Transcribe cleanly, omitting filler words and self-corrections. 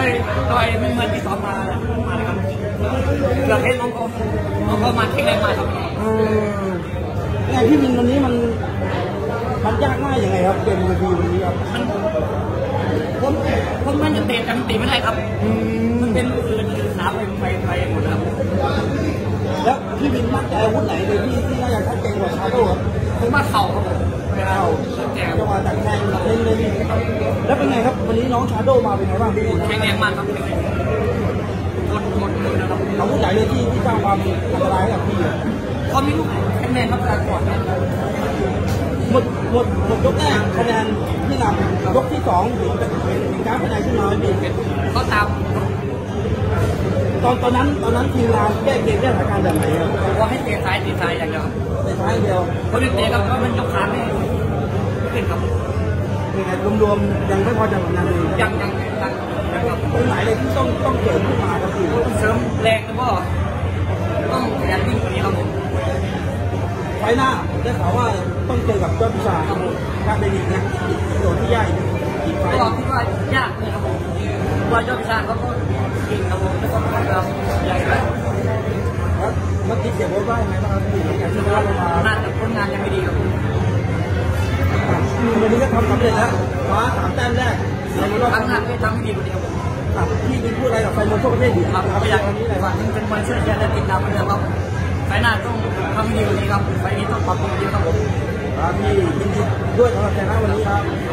อยไม่เหมือนที่ซ้อมมาเลยครับเกือบเห็นน้องก็มาแข็งแรงมากครับไงพี่วินวันนี้มันยากง่ายยังไงครับเกมวันนี้ครับผมมันจะเตะกันตีไม่ได้ครับมันเป็นขาไปหมดครับแล้วพี่วินมั่นใจอาวุธไหนเลยที่น่าจะชัดเจนกว่าชาโดว์ครับผมว่าเข่าครับผมเข่าจังหวะจากแทงเล่นเลยแล้วเป็นไงครับวันนี้น้องชาโดว์มาเป็นไงบ้างพี่แข็งแรงมากครับคนนะครับอาวุธไหนเลยที่สร้างความอันตรายให้กับพี่เขามีลูกแข็งแรงครับการก่อนนะหมดยกแรกคะแนนที่นำยกที่2ถึงการคะแนนที่น้อยพี่เขาตามตอนนั้นทีมงานแก้เกมแก้สถานการณ์แบบไหนครับว่าให้เตะซ้ายอย่างเดียวเตะซ้ายเดียวเขาเตะกับว่ามันยกขาไม่เป็นครับยังไงรวมๆยังไม่พอใจผลงานเลยยังครับตรงไหนเลยที่ต้องเสริมขึ้นมาครับพี่ต้องเสริมแรงแล้วก็ต้องขยันวิ่งกว่านี้ครับผมไฟหน้าได้ข่าวว่าต้องเจอกับยอดวิชาการเป็นอีกนะโดดที่ใหญ่อีกไฟก็คิดว่ายากเลยครับผมว่ายอดวิชาเขาก็เก่งครับผมแล้วก็ใหญ่ด้วยแล้วเมื่อกี้เสียบอลได้ไหมบ้างครับพี่น่าจะผลงานยังไม่ดีครับวันนี้ก็ทำสำเร็จแล้วคว้า3 แต้มแรกทำงานไม่ทำให้ดีกว่านี้ครับผมพี่เป็นพูดอะไรกับแฟนบอลทั่วประเทศดีครับก็อยากวันนี้เลยว่าเป็นคนช่วยเชียร์และติดตามกันครับไฟหน้าต้องทำให้ดีกว่านี้ครับไฟนี้ต้องปรับปรุงดีครับผมพี่ยินดีด้วยสำหรับชนะวันนี้ครับ